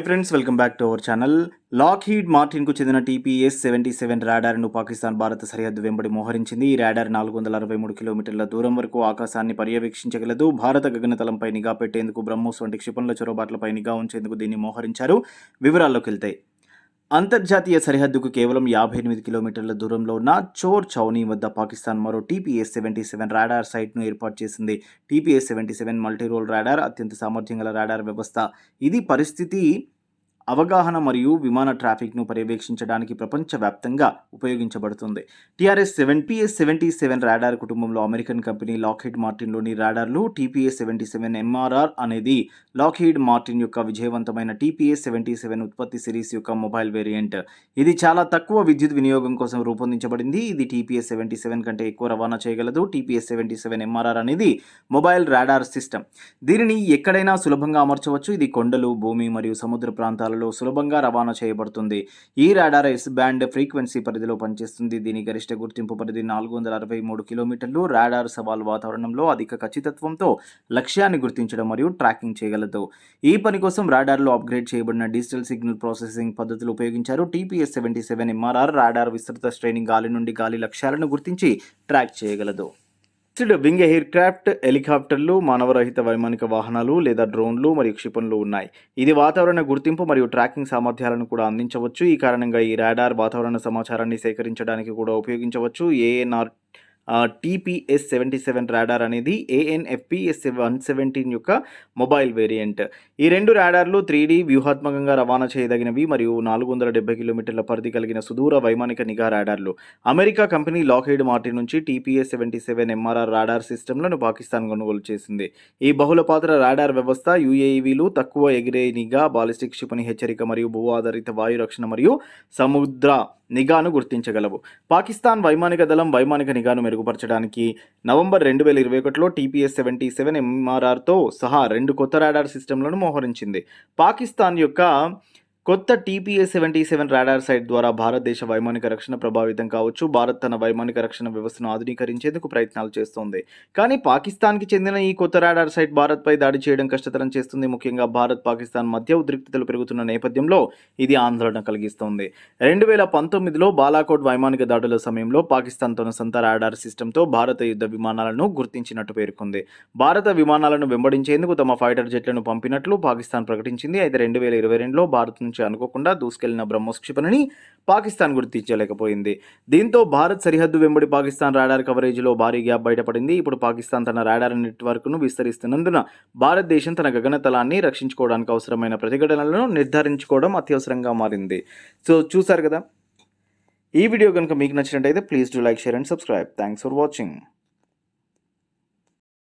Friends welcome back to our channel. Lockheed Martin కు చెందిన TPS-77 radar ను పాకిస్తాన్ భారత సరిహద్దు వెంబడి మోహరించింది. ఈ రాడార్ 463 కిలోమీటర్ల దూరం వరకు ఆకాశాన్ని పర్యవేక్షించగలదు. భారత గగనతలంపై నిఘా పెట్టేందుకు బ్రహ్మోస్ వంటి క్షిపణుల చొరబాట్లపై నిఘా ఉంచేందుకు దీన్ని మోహరించారు. వివరాల్లోకి వెళ్తాయి. అంతర్జాతీయ సరిహద్దుకు కేవలం 58 కిలోమీటర్ల దూరంలో ఉన్న చోర్ చౌనీ వద్ద పాకిస్తాన్ మరో TPS-77 రాడార్ సైట్ను ఏర్పాటు చేసింది. TPS-77 మల్టీరోల్ రాడార్ అత్యంత సామర్థ్యం గల రాడార్ వ్యవస్థ. ఇది పరిస్థితి అవగాహన మరియు విమాన ట్రాఫిక్ను పర్యవేక్షించడానికి ప్రపంచవ్యాప్తంగా ఉపయోగించబడుతుంది. TPS-77 రాడార్ కుటుంబంలో అమెరికన్ కంపెనీ లాక్హీడ్ మార్టిన్లోని రాడార్లు. TPS-77 MRR అనేది లాక్హీడ్ మార్టిన్ యొక్క విజయవంతమైన TPS-77 ఉత్పత్తి సిరీస్ యొక్క మొబైల్ వేరియంట్. ఇది చాలా తక్కువ విద్యుత్ వినియోగం కోసం రూపొందించబడింది. ఇది TPS-77 కంటే ఎక్కువ రవాణా చేయగలదు. TPS-77 MRR అనేది మొబైల్ రాడార్ సిస్టమ్. దీనిని ఎక్కడైనా సులభంగా అమర్చవచ్చు. ఇది కొండలు, భూమి మరియు సముద్ర ప్రాంతాలలో సులభంగా రవాణా చేయబడుతుంది. ఈ రాడార్ S బ్యాండ్ ఫ్రీక్వెన్సీ పరిధిలో పనిచేస్తుంది. దీని గరిష్ట గుర్తింపు పరిధి 463 కిలోమీటర్లు. రాడార్ సవాల్ వాతావరణంలో అధిక ఖచ్చితత్వంతో లక్ష్యాన్ని గుర్తించడం మరియు ట్రాకింగ్ చేయగలదు. ఈ పని కోసం రాడార్లో అప్గ్రేడ్ చేయబడిన డిజిటల్ సిగ్నల్ ప్రాసెసింగ్ పద్ధతులు ఉపయోగించారు. TPS-77 MRR రాడార్ విస్తృత శ్రేణి గాలి నుండి గాలి లక్ష్యాలను గుర్తించి ట్రాక్ చేయగలదు. వింగ్ ఎయిర్ క్రాఫ్ట్, హెలికాప్టర్లు, మానవరహిత వైమానిక వాహనాలు లేదా డ్రోన్లు మరియు క్షిపణులు ఉన్నాయి. ఇది వాతావరణ గుర్తింపు మరియు ట్రాకింగ్ సామర్థ్యాలను కూడా అందించవచ్చు. ఈ కారణంగా ఈ రాడార్ వాతావరణ సమాచారాన్ని సేకరించడానికి కూడా ఉపయోగించవచ్చు. TPS-77 రాడార్ అనేది ANFPS-117 యొక్క మొబైల్ వేరియంట్. ఈ రెండు రాడార్లు 3D వ్యూహాత్మకంగా రవాణా చేయదగినవి మరియు 470 కిలోమీటర్ల పరిధి కలిగిన సుదూర వైమానిక నిఘా రాడార్లు. అమెరికా కంపెనీ లాక్హీడ్ మార్టిన్ నుంచి TPS-77 MRR రాడార్ సిస్టమ్లను పాకిస్తాన్ కొనుగోలు చేసింది. ఈ బహుళపాత్ర రాడార్ వ్యవస్థ UAVలు తక్కువ ఎగిరే నిఘా, బాలిస్టిక్ క్షిపణి హెచ్చరిక మరియు భూ ఆధారిత వాయు రక్షణ మరియు సముద్ర నిఘాను గుర్తించగలవు. పాకిస్తాన్ వైమానిక దళం వైమానిక నిఘాను మెరుగుపరచడానికి నవంబర్ 2021లో TPS-77 MRRతో సహా 2 కొత్త రాడార్ సిస్టమ్లను మోహరించింది. పాకిస్తాన్ యొక్క కొత్త TPS-77 రాడార్ సైట్ ద్వారా భారతదేశ వైమానిక రక్షణ ప్రభావితం కావచ్చు. భారత్ తన వైమానిక రక్షణ వ్యవస్థను ఆధునీకరించేందుకు ప్రయత్నాలు చేస్తోంది. కానీ పాకిస్తాన్కి చెందిన ఈ కొత్త రాడార్ సైట్ భారత్పై దాడి చేయడం కష్టతరం చేస్తుంది. ముఖ్యంగా భారత్ పాకిస్తాన్ మధ్య ఉద్రిక్తతలు పెరుగుతున్న నేపథ్యంలో ఇది ఆందోళన కలిగిస్తోంది. 2019లో బాలాకోట్ వైమానిక దాడుల సమయంలో పాకిస్తాన్ తన సొంత రాడార్ సిస్టంతో భారత యుద్ధ విమానాలను గుర్తించినట్టు పేర్కొంది. భారత విమానాలను వెంబడించేందుకు తమ ఫైటర్ జెట్లను పంపినట్లు పాకిస్తాన్ ప్రకటించింది. అయితే 2022లో భారత్ నుంచి అనుకోకుండా దూసుకెళ్లిన బ్రహ్మోస్ క్షిపణిని పాకిస్తాన్ గుర్తించలేకపోయింది. దీంతో భారత్ సరిహద్దు వెంబడి పాకిస్తాన్ రాడార్ కవరేజీలో భారీ గ్యాప్ బయటపడింది. ఇప్పుడు పాకిస్తాన్ తన రాడార్ నెట్వర్క్ను విస్తరిస్తున్నందున భారతదేశం తన గగనతలాన్ని రక్షించుకోవడానికి అవసరమైన ప్రతిఘటనలను నిర్ధారించుకోవడం అత్యవసరంగా మారింది. సో చూసారు కదా, ఈ వీడియో కనుక మీకు నచ్చినట్టయితే please do like, share and subscribe. Thanks for watching.